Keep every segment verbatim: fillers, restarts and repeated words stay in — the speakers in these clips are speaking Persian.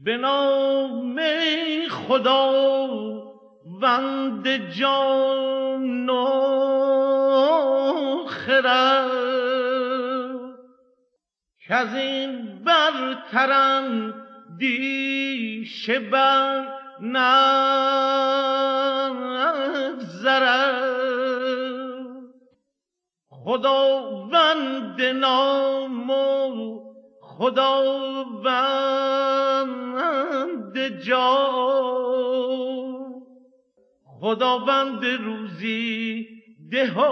به نام خدا وند جان و خرد کز این برترم دیشه بر نگذرد خداوند نام و خداوند جان خداوند روزی ده و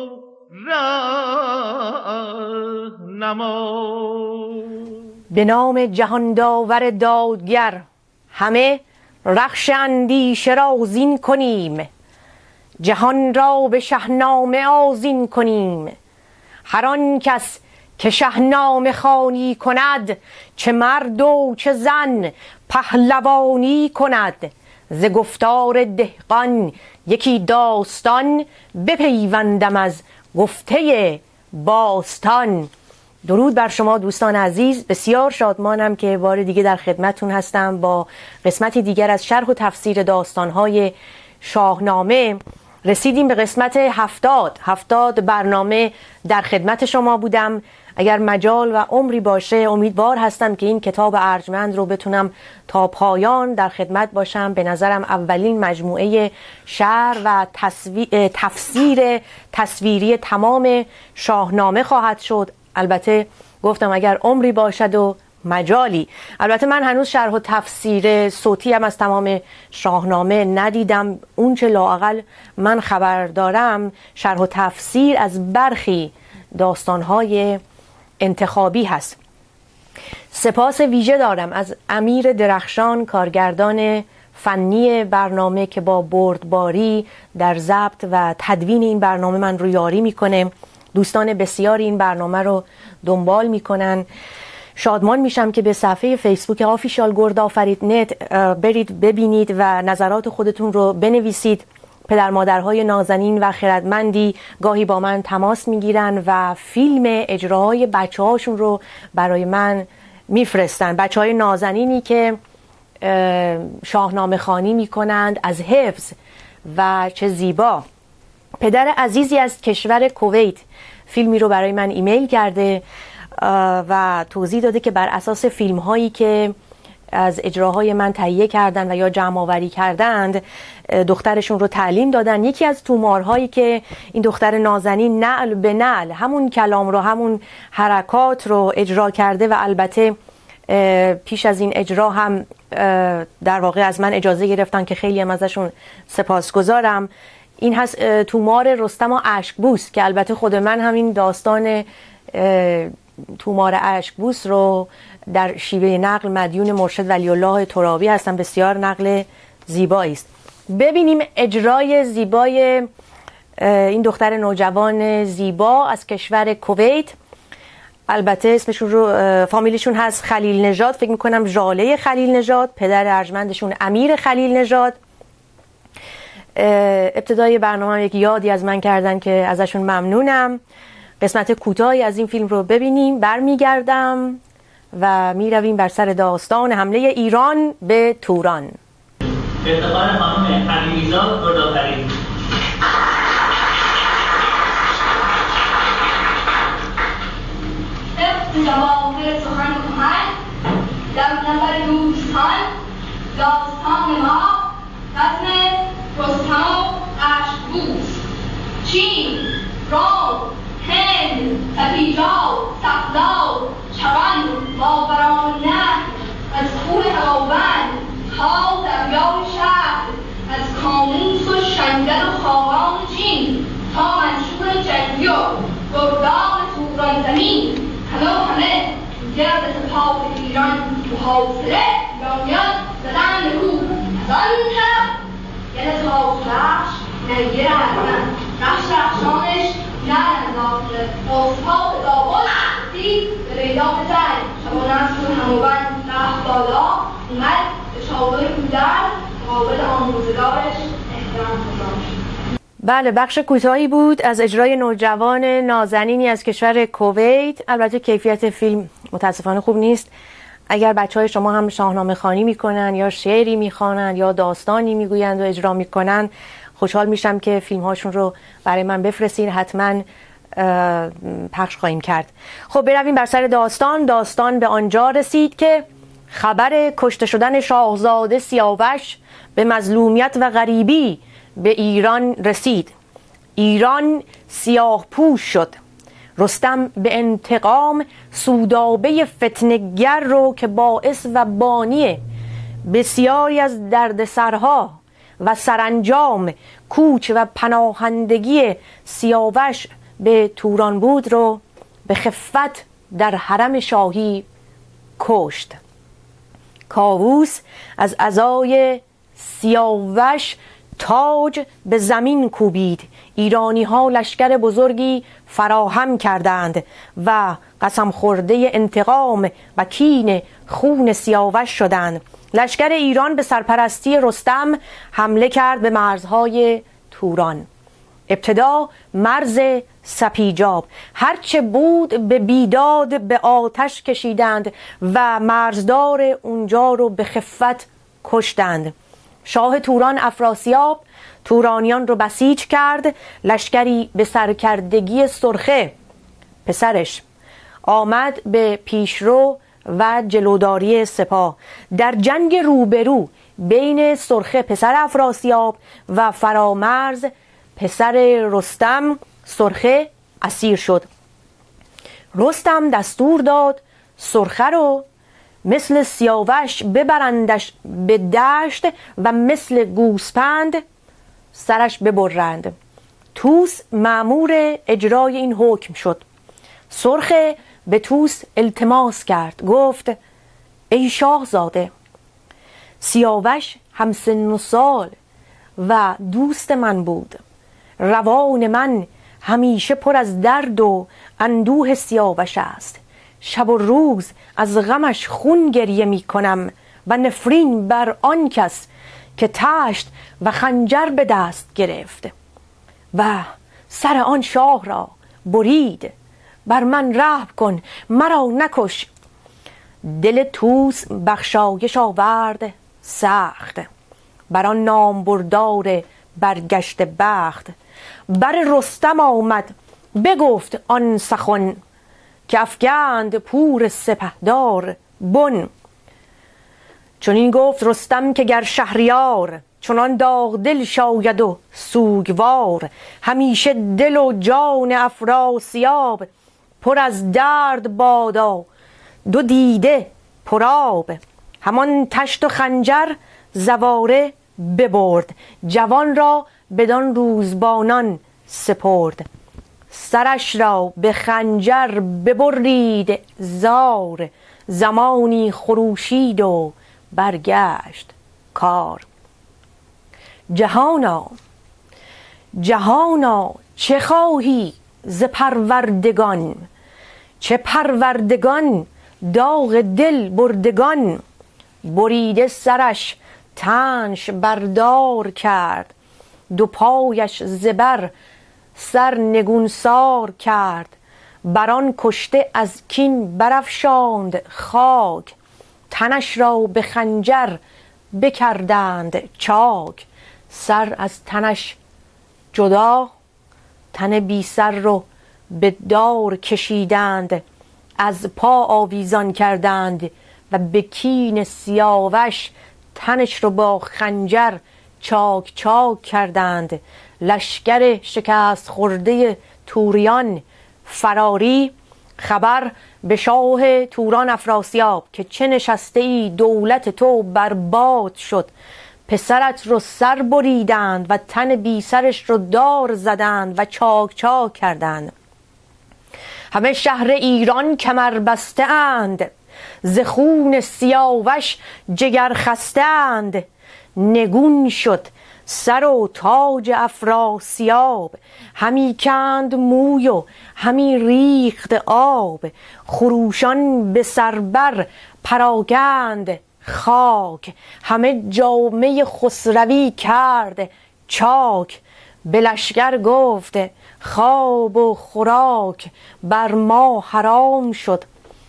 رهنما. به نام جهان داور دادگر همه رخش اندیشه را زین کنیم، جهان را به شهنامه آذین کنیم. هر آن کس که شهنامه خوانی کند، چه مرد و چه زن پهلوانی کند. ز گفتار دهقان یکی داستان، بپیوندم از گفته باستان. درود بر شما دوستان عزیز، بسیار شادمانم که بار دیگه در خدمتتون هستم با قسمتی دیگر از شرح و تفسیر داستان‌های شاهنامه. رسیدیم به قسمت هفتاد هفتاد برنامه در خدمت شما بودم. اگر مجال و عمری باشه امیدوار هستم که این کتاب ارجمند رو بتونم تا پایان در خدمت باشم. به نظرم اولین مجموعه شرح و تفسیر تصویری تمام شاهنامه خواهد شد. البته گفتم اگر عمری باشد و مجالی. البته من هنوز شرح و تفسیر صوتی هم از تمام شاهنامه ندیدم. اون چه لااقل من خبر دارم شرح و تفسیر از برخی داستانهای انتخابی هست. سپاس ویژه دارم از امیر درخشان، کارگردان فنی برنامه، که با بردباری در ضبط و تدوین این برنامه من رو یاری میکنه. دوستان بسیاری این برنامه رو دنبال میکنن. شادمان میشم که به صفحه فیسبوک آفیشال گرد آفرید نت برید ببینید و نظرات خودتون رو بنویسید. پدر مادرهای نازنین و خردمندی گاهی با من تماس میگیرن و فیلم اجراهای بچه هاشون رو برای من میفرستن. بچه های نازنینی که شاهنامه خوانی میکنند از حفظ و چه زیبا. پدر عزیزی از کشور کویت فیلمی رو برای من ایمیل کرده و توضیح داده که بر اساس فیلم هایی که از اجراهای من تهیه کردن و یا جمع آوری کردند دخترشون رو تعلیم دادن. یکی از تومارهایی که این دختر نازنین نعل به نعل همون کلام رو، همون حرکات رو اجرا کرده و البته پیش از این اجرا هم در واقع از من اجازه گرفتن که خیلی هم ازشون سپاسگزارم. این هست تومار رستم و اشکبوس که البته خود من همین داستان تومار اشکبوس رو در شیوه نقل مدیون مرشد ولی الله ترابی هستم. بسیار نقل زیبایی است. ببینیم اجرای زیبای این دختر نوجوان زیبا از کشور کویت. البته اسمشون رو فامیلیشون هست خلیل نژاد، فکر میکنم ژاله خلیل نژاد، پدر ارجمندشون امیر خلیل نژاد. ابتدای برنامه یک یادی از من کردن که ازشون ممنونم. قسمت کوتاهی از این فیلم رو ببینیم، برمیگردم و میرویم بر سر داستان حمله ایران به توران. افتخار خانم حمیدیزاد گردآفرید. جواهر سخن کهن در نظر دوستان داستان ما رسم رستم و اشکبوس. چین، روم، هند، سپیجا، سقلا، چران، ماوران نهر، از کوه هواوند تا دریای شهر، از کاموس و شنگل و خاقان چین تا منشور جنگی و گردان توران زمین، همه و همه گرد سپاه ایران و حاصله ایرانیان زدن رو. از آن طرف یه تاز رخش نگیر ارمن رخش رخشانش نه انداخته با سپاه داوود دید به میدان جنگ. شبانه از سوی هموبند رفت بالا اومد به چادر کودرز مقابل آموزگارش احترام گذاشت. بله، بخش کوتاهی بود از اجرای نوجوان نازنینی از کشور کویت. البته کیفیت فیلم متاسفانه خوب نیست، اگر بچه های شما هم شاهنامه خوانی میکنن یا شعری میخوانن یا داستانی میگویند و اجرا میکنن، خوشحال میشم که فیلم هاشون رو برای من بفرستین، حتما پخش خواهیم کرد. خب برویم بر سر داستان. داستان به آنجا رسید که خبر کشته شدن شاهزاده سیاوش به مظلومیت و غریبی به ایران رسید. ایران سیاه پوش شد. رستم به انتقام سودابه فتنه‌گر رو که باعث و بانی بسیاری از دردسرها و سرانجام کوچ و پناهندگی سیاوش به توران بود رو به خفت در حرم شاهی کشت. کاووس از عزای سیاوش تاج به زمین کوبید. ایرانی ها لشکر بزرگی فراهم کردند و قسم خورده انتقام و کین خون سیاوش شدند. لشکر ایران به سرپرستی رستم حمله کرد به مرزهای توران. ابتدا مرز سپیجاب، هرچه بود به بیداد به آتش کشیدند و مرزدار اونجا رو به خفت کشتند. شاه توران افراسیاب تورانیان رو بسیج کرد. لشکری به سرکردگی سرخه پسرش آمد به پیشرو و جلوداری سپاه. در جنگ روبرو بین سرخه پسر افراسیاب و فرامرز پسر رستم، سرخه اسیر شد. رستم دستور داد سرخه رو مثل سیاوش ببرندش به دشت و مثل گوسپند سرش ببرند. توس مأمور اجرای این حکم شد. سرخه به توس التماس کرد، گفت ای شاهزاده، سیاوش همسن و سال و دوست من بود. روان من همیشه پر از درد و اندوه سیاوش است. شب و روز از غمش خون گریه می کنم و نفرین بر آن کس که تشت و خنجر به دست گرفت و سر آن شاه را برید. بر من رحم کن، مرا نکش. دل توس بخشایش آورد سخت، بر آن نامبردار برگشت بخت. بر رستم آمد بگفت آن سخن، که افگند پور سپهدار بن. چون این گفت رستم که گر شهریار، چنان داغ دل شاید و سوگوار. همیشه دل و جان افراسیاب، پر از درد بادا دو دیده پرآب. همان تشت و خنجر زواره ببرد، جوان را بدان روزبانان سپرد. سرش را به خنجر ببرید زار، زمانی خروشید و برگشت کار. جهانا جهانا چه خواهی ز پروردگان؟ چه پروردگان داغ دل بردگان؟ بریده سرش تنش بردار کرد، دو پایش زبر سر نگونسار کرد. بران کشته از کین برافشاند خاک، تنش را به خنجر بکردند چاک. سر از تنش جدا، تن بی سر رو به دار کشیدند. از پا آویزان کردند و به کین سیاوش تنش رو با خنجر چاک چاک کردند. لشکر شکست خورده توریان فراری خبر به شاه توران افراسیاب که چه نشسته ای دولت تو برباد شد. پسرت رو سر بریدند و تن بی سرش رو دار زدند و چاک چاک کردند. همه شهر ایران کمر بسته اند، ز خون سیاوش جگر خسته اند. نگون شد سر و تاج افراسیاب، همی کند موی و همی ریخت آب. خروشان به سربر پراگند خاک، همه جامه خسروی کرد چاک. به لشکر گفت خواب و خوراک بر ما حرام شد،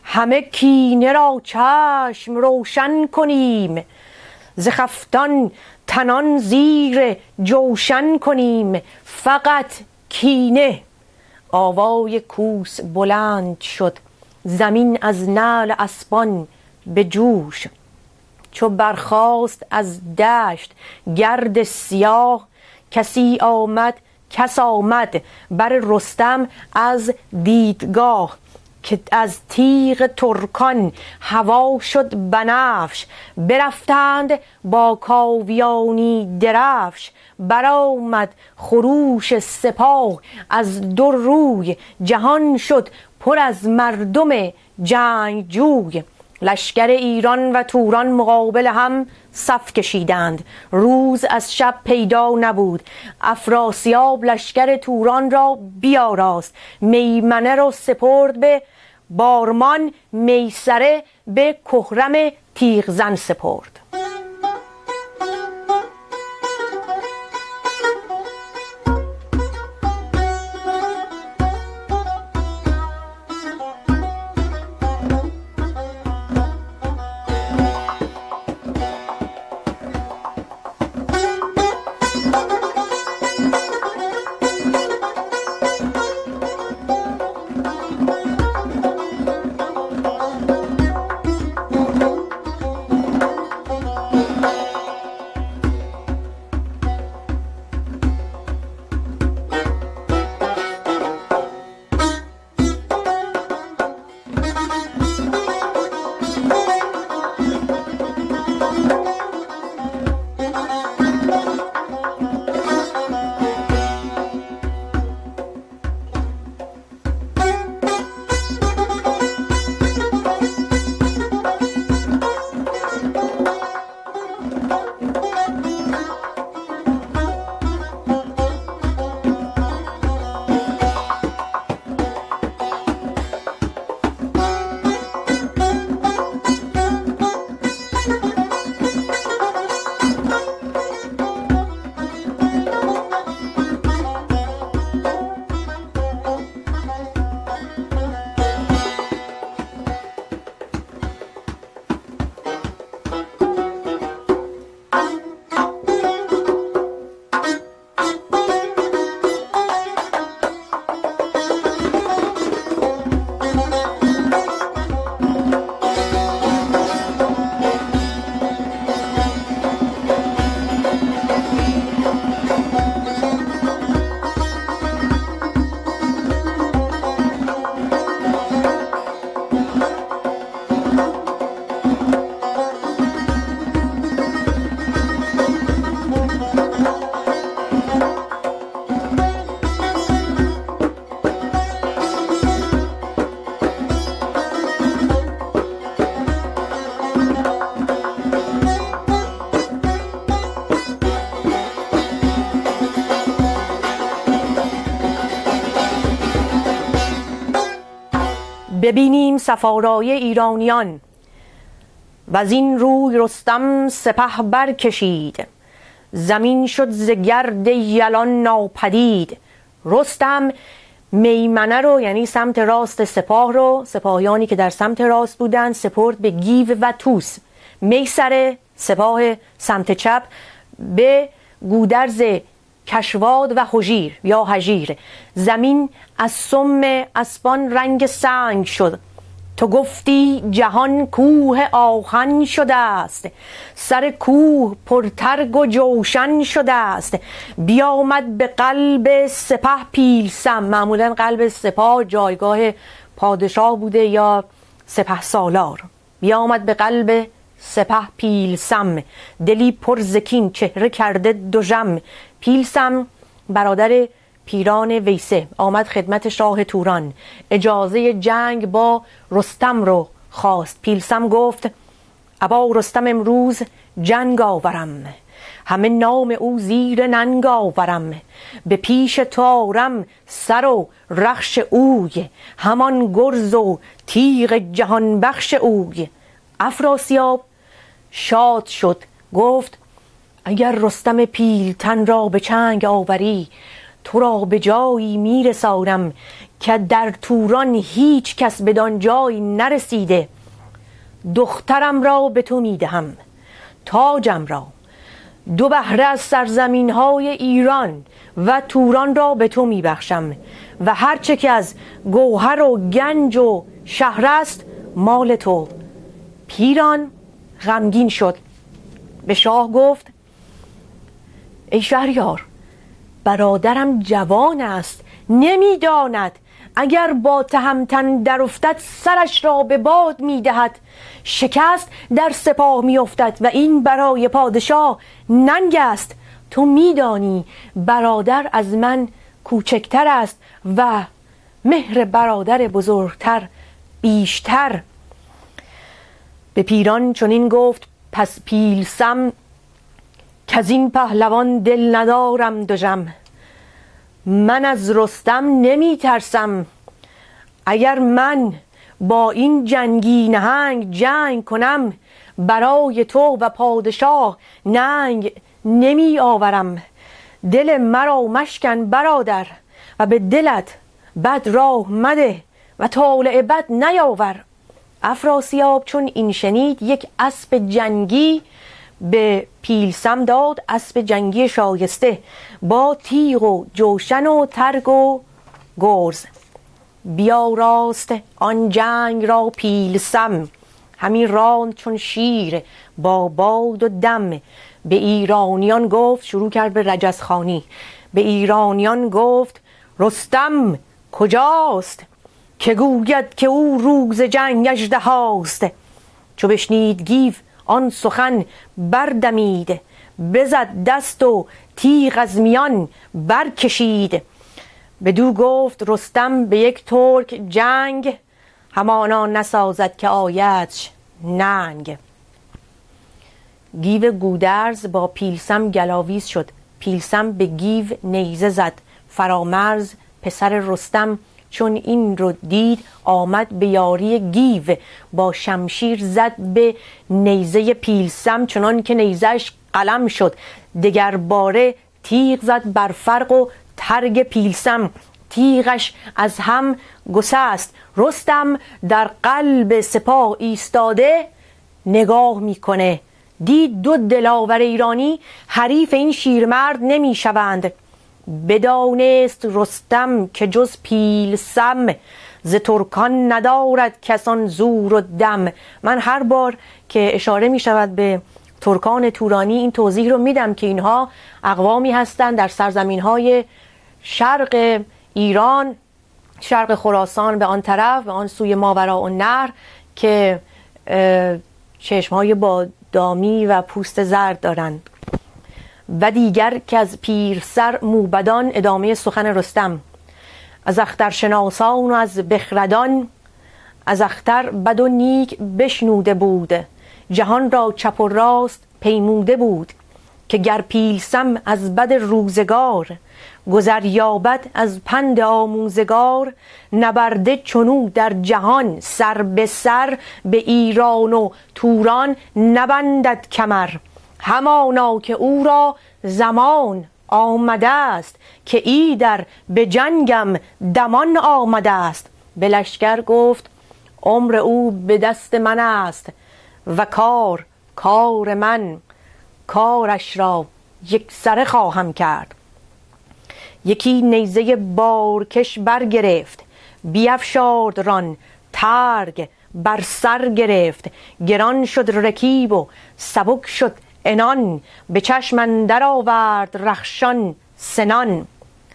همه کینه را چشم روشن کنیم، ز خفتان تنان زیر جوشن کنیم. فقط کینه. آوای کوس بلند شد، زمین از نعل اسبان به جوش. چو برخاست از دشت گرد سیاه، کسی آمد کس آمد بر رستم از دیدگاه. که از تیغ ترکان هوا شد بنفش، برفتند با کاویانی درفش. برآمد خروش سپاه از دو روی، جهان شد پر از مردم جنگجوی. لشکر ایران و توران مقابل هم صف کشیدند، روز از شب پیدا نبود. افراسیاب لشکر توران را بیاراست، میمنه را سپرد به بارمان، میسره به کهرم تیغزن سپرد. ببینیم سفارای ایرانیان. و از این روی رستم سپه برکشید، زمین شد ز گرد یلان ناپدید. رستم میمنه رو، یعنی سمت راست سپاه رو، سپاهیانی که در سمت راست بودن، سپرد به گیو و توس. میسره سپاه سمت چپ به گودرز کشواد و هژیر یا هژیر. زمین از سم اسبان رنگ سنگ شد، تو گفتی جهان کوه آهن شده است. سر کوه پرترگ و جوشن شده است. بیامد به قلب سپه پیلسم. معمولا قلب سپاه جایگاه پادشاه بوده یا سپه سالار. بیامد به قلب سپه پیلسم، دلی پر ز کین چهره کرده دژم. پیلسم برادر پیران ویسه آمد خدمت شاه توران، اجازه جنگ با رستم رو خواست. پیلسم گفت ابا رستم امروز جنگ آورم، همه نام او زیر ننگ آورم. به پیش تارم سر و رخش اوی، همان گرز و تیغ جهان بخش اوی. افراسیاب شاد شد، گفت اگر رستم پیلتن را به چنگ آوری، تو را به جایی میرسانم که در توران هیچ کس بدان جای نرسیده. دخترم را به تو میدهم، تاجم را، دو بهره از سرزمین های ایران و توران را به تو میبخشم و هرچه که از گوهر و گنج و شهر است مال تو. پیران غمگین شد، به شاه گفت ای شهریار، برادرم جوان است، نمیداند اگر با تهمتن در افتد سرش را به باد میدهد، شکست در سپاه میافتد و این برای پادشاه ننگ است. تو میدانی برادر از من کوچکتر است و مهر برادر بزرگتر بیشتر. به پیران چنین گفت پس پیلسم که از این پهلوان دل ندارم دژم. من از رستم نمی ترسم، اگر من با این جنگی نهنگ جنگ کنم برای تو و پادشاه ننگ نمی آورم. دل مرا مشکن برادر و به دلت بد راه مده و طالع بد نیاور. افراسیاب چون این شنید یک اسب جنگی به پیلسم داد، اسب جنگی شایسته با تیغ و جوشن و ترگ و گرز. بیا راست آن جنگ را پیلسم، همین راند چون شیر با باد و دم. به ایرانیان گفت، شروع کرد به رجزخوانی، به ایرانیان گفت رستم کجاست که گوید که او روز جنگ اژدهاست. چو بشنید گیو آن سخن بردمید، بزد دست و تیغ از میان برکشید. بدو گفت رستم به یک ترک جنگ، همانا نسازد که آیدش ننگ. گیو گودرز با پیلسم گلاویز شد. پیلسم به گیو نیزه زد. فرامرز پسر رستم چون این رو دید آمد به یاری گیو، با شمشیر زد به نیزه پیلسم چنان که نیزش قلم شد. دگر باره تیغ زد بر فرق و ترگ پیلسم، تیغش از هم گسست. رستم در قلب سپاه ایستاده نگاه میکنه، دید دو دلاور ایرانی حریف این شیرمرد نمی شوند. بدانست رستم که جز پیلسم، ز ترکان ندارد کسان زور و دم. من هر بار که اشاره می شود به ترکان تورانی این توضیح رو میدم که اینها اقوامی هستند در سرزمین های شرق ایران، شرق خراسان به آن طرف، به آن سوی ماوراءالنهر، که چشمهای بادامی و پوست زرد دارند. و دیگر که از پیرسر موبدان، ادامه سخن رستم، از اخترشناسان و از بخردان، از اختر بد و نیک بشنوده بود، جهان را چپ و راست پیموده بود. که گر پیلسم از بد روزگار، گذر یابد از پند آموزگار. نبرده چنو در جهان سر به سر، به ایران و توران نبندد کمر. همانا که او را زمان آمده است، که ایدر به جنگم دمان آمده است. به لشکر گفت عمر او به دست من است، و کار کار من، کارش را یک سره خواهم کرد. یکی نیزه بارکش برگرفت، بیفشارد ران ترگ بر سر گرفت. گران شد رکیب و سبک شد عنان، به چشم اندر آورد رخشان سنان.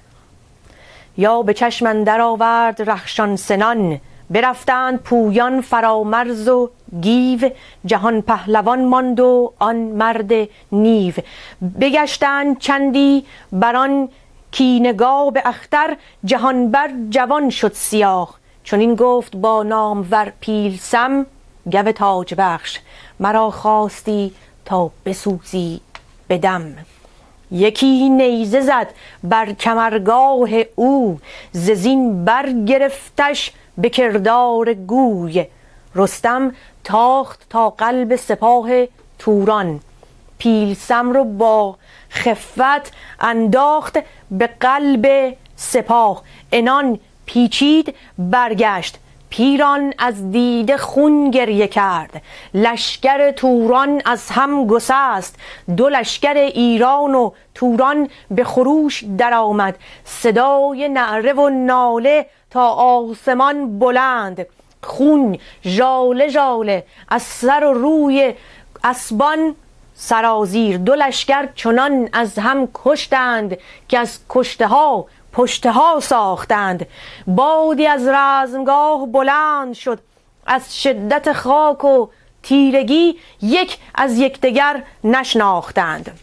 یا به چشم اندر آورد رخشان سنان، برفتند پویان فرامرز و گیو. جهان پهلوان ماند و آن مرد نیو. بگشتند چندی بران کینگاه، به اختر جهان بر جوان شد سیاه. چون این گفت با نامور پیلسم، گو تاج بخش مرا خواستی تا بسوزی بدم. یکی نیزه زد بر کمرگاه او، ز زین برگرفتش به کردار گوی. رستم تاخت تا قلب سپاه توران، پیلسم رو با خفت انداخت به قلب سپاه. عنان پیچید برگشت. پیران از دیده خون گریه کرد. لشکر توران از هم گسست. دو لشکر ایران و توران به خروش درآمد. صدای نعره و ناله تا آسمان بلند. خون ژاله ژاله از سر و روی اسبان سرازیر. دو لشکر چنان از هم کشتند که از کشته ها پشته ها ساختند. بادی از رزمگاه بلند شد. از شدت خاک و تیرگی یک از یکدیگر نشناختند.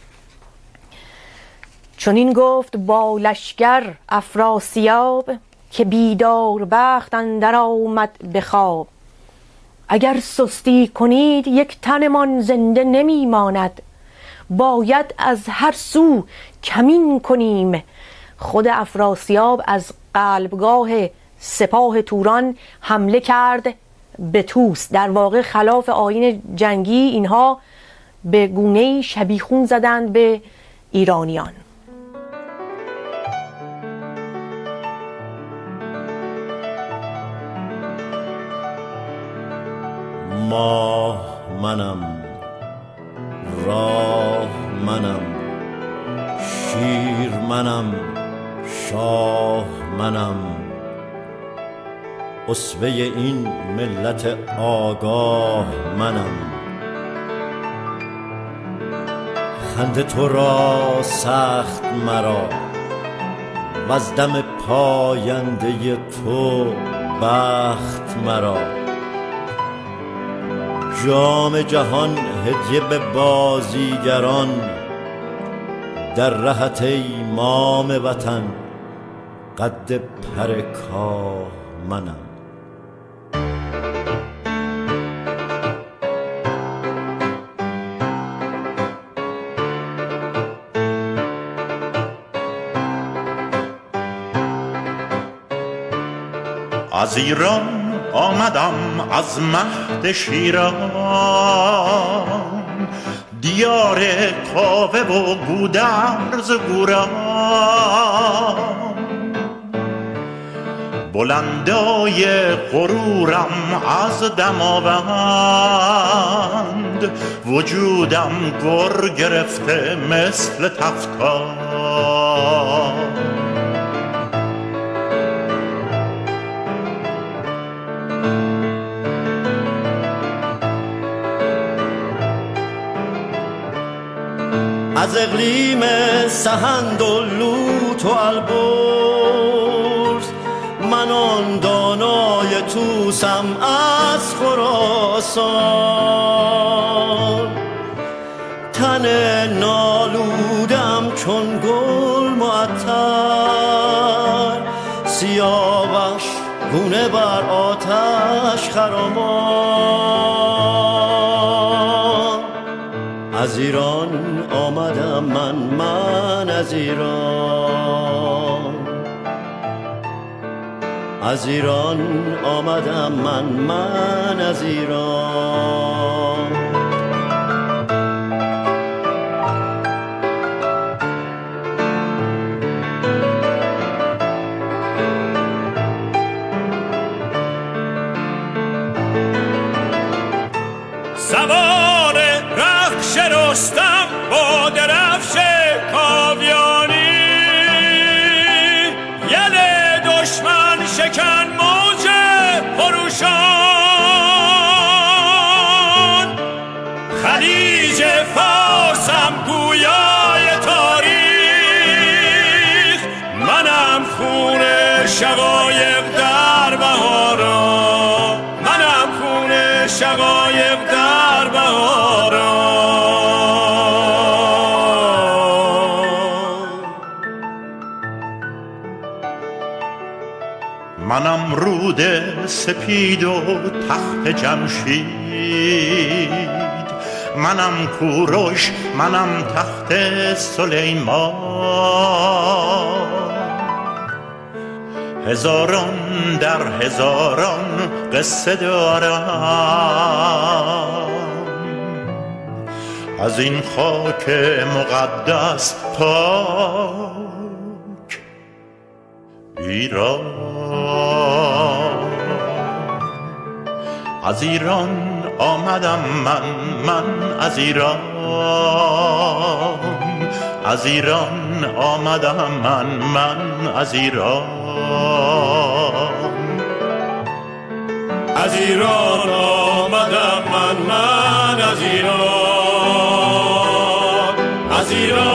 چنین گفت با لشکر افراسیاب که بیدار بخت اندر آمد به خواب. اگر سستی کنید یک تنمان زنده نمی ماند. باید از هر سو کمین کنیم. خود افراسیاب از قلبگاه سپاه توران حمله کرد به طوس. در واقع خلاف آیین جنگی اینها به گونه‌ای شبیخون زدند به ایرانیان. ماه منم، راه منم، شیر منم، شاه منم. اسوه این ملت آگاه منم. خنده تو را سخت مرا وز دم پاینده تو بخت مرا. جام جهان هدیه به بازیگران. در رهت ای مام وطن قد پر کاه منم. از ایران آمدم از مهد شیران. دیار کاوه و گودرز گوران. بلندای غرورم از دماوند. وجودم گر گرفته مثل تفتان. از اقلیم سهند و لوط و البرز. من آن دانای توسم از خراسان. تن نالودم چون گل معطر. سیاوش گونه بر آتش خرامان. از ایران آمدم من من از ایران. از ایران آمدم من من از ایران. سوار رخش رستم با درفش کاویانی. یل دشمن شکن موج پروشان. خلیج فارسم گویای تاریخ. منم خون شقایق در بهاران. منم خون شقایق در بهاران. منم رود سپید و تخت جمشید. منم کوروش، منم تخت سلیمان. هزاران در هزاران قصه دارم. از این خاک مقدس پاک ایران. از ایران آمدم من من از ایران از ایران آمدم من من از ایران از ایران آمدم من من از ایران از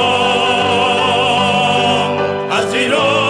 ایران از ایران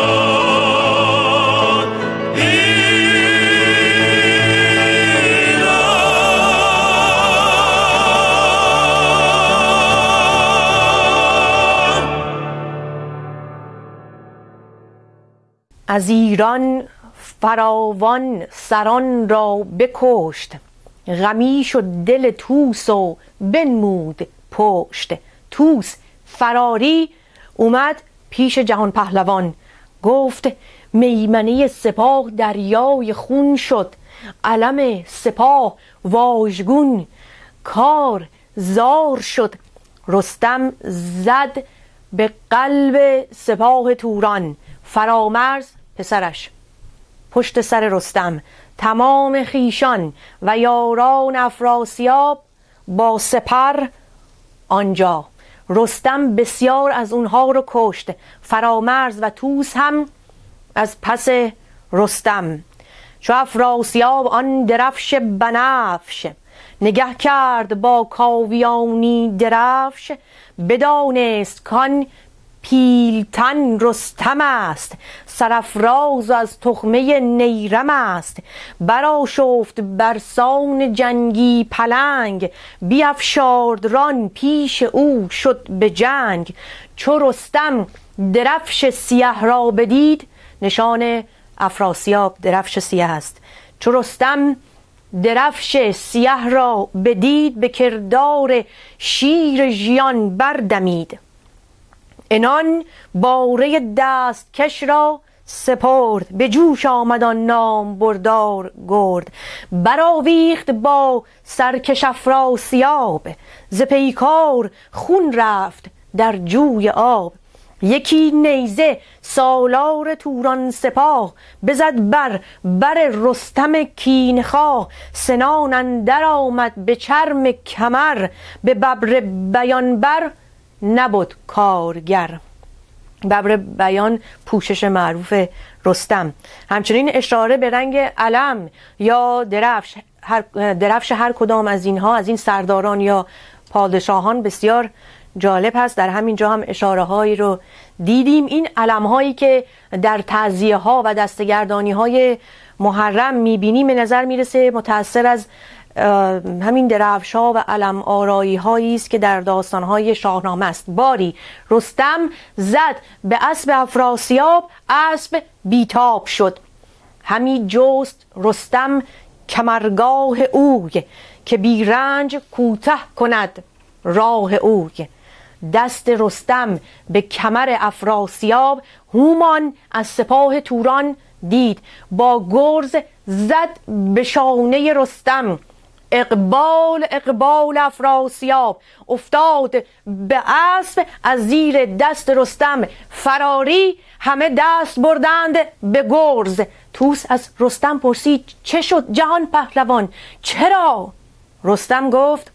از ایران فراوان سران را بکشت، غمی شد دل طوس و بنمود پشت. طوس فراری اومد پیش جهان پهلوان، گفت میمنه سپاه دریای خون شد، علم سپاه واژگون کار زار شد. رستم زد به قلب سپاه توران، فرامرز پسرش پشت سر رستم، تمام خیشان و یاران افراسیاب با سپر آنجا. رستم بسیار از اونها رو کشت، فرامرز و طوس هم از پس رستم. چو افراسیاب آن درفش بنفش، نگه کرد با کاویانی درفش. بدانست کان پیلتن رستم است، سرافراز از تخمه نیرم است. برآشفت برسان جنگی پلنگ، بیفشارد ران پیش او شد به جنگ. چو رستم درفش سیه را بدید، نشان افراسیاب درفش سیه است. چو رستم درفش سیه را بدید، به کردار شیر ژیان بردمید. انان باره دست کش را سپرد، به جوش آمد آن نام بردار گرد. برآویخت با سرکش افراسیاب، ز پیکار خون رفت در جوی آب. یکی نیزه سالار توران سپاه، بزد بر بر رستم کینخواه. سنان اندر آمد به چرم کمر، به ببر بیان بر نبود کارگر. ببر بیان پوشش معروف رستم. همچنین اشاره به رنگ علم یا درفش هر, درفش هر کدام از اینها، از این سرداران یا پادشاهان بسیار جالب هست. در همین جا هم اشاره هایی رو دیدیم. این علم هایی که در تعزیه ها و دستگردانی های محرم میبینیم به نظر میرسه متأثر از همین درفش ها و علم آرایی هایی است که در داستان های شاهنامه است. باری رستم زد به اسب افراسیاب، اسب بیتاب شد. همی جست رستم کمرگاه اوی، که بی رنج کوته کند راه اوی. دست رستم به کمر افراسیاب، هومان از سپاه توران دید. با گرز زد به شانه رستم، اقبال اقبال افراسیاب. افتاد به اسب از زیر دست رستم، فراری همه دست بردند به گرز. طوس از رستم پرسید چه شد جهان پهلوان، چرا؟ رستم گفت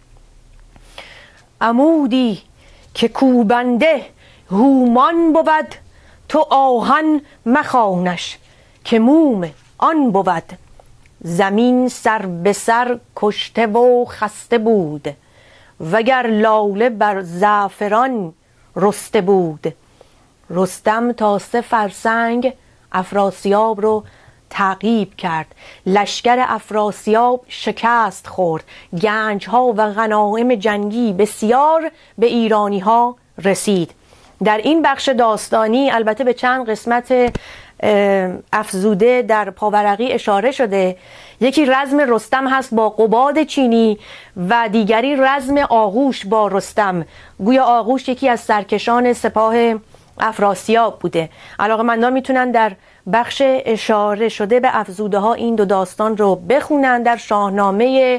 عمودی که کوبنده هومان بود، تو آهن مخوانش که موم آن بود. زمین سر به سر کشته و خسته بود، وگر لاله بر زعفران رسته بود. رستم تا سه فرسنگ افراسیاب رو تعقیب کرد. لشکر افراسیاب شکست خورد. گنج ها و غنایم جنگی بسیار به ایرانی ها رسید. در این بخش داستانی البته به چند قسمت افزوده در پاورقی اشاره شده. یکی رزم رستم هست با قباد چینی و دیگری رزم آغوش با رستم. گویا آغوش یکی از سرکشان سپاه افراسیاب بوده. علاقه‌مندان میتونن در بخش اشاره شده به افزوده ها این دو داستان رو بخونن در شاهنامه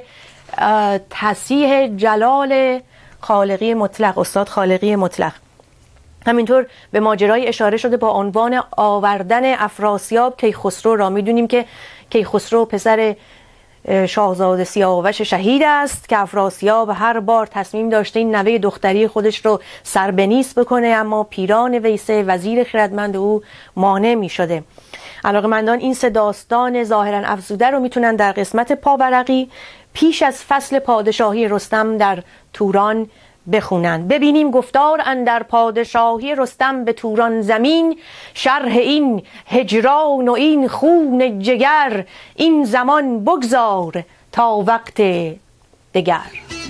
تصحیح جلال خالقی مطلق، استاد خالقی مطلق. همینطور به ماجرای اشاره شده با عنوان آوردن افراسیاب کیخسرو را. میدونیم که کیخسرو پسر شاهزاده سیاوش شهید است که افراسیاب هر بار تصمیم داشته این نوه دختری خودش رو سربنیست بکنه، اما پیران ویسه وزیر خردمند او مانع می شده. علاقه‌مندان این سه داستان ظاهرا افزوده رو میتونن در قسمت پاورقی پیش از فصل پادشاهی رستم در توران بخونند. ببینیم گفتار اندر پادشاهی رستم به توران زمین، شرح این هجران و این خون جگر، این زمان بگذار تا وقت دگر.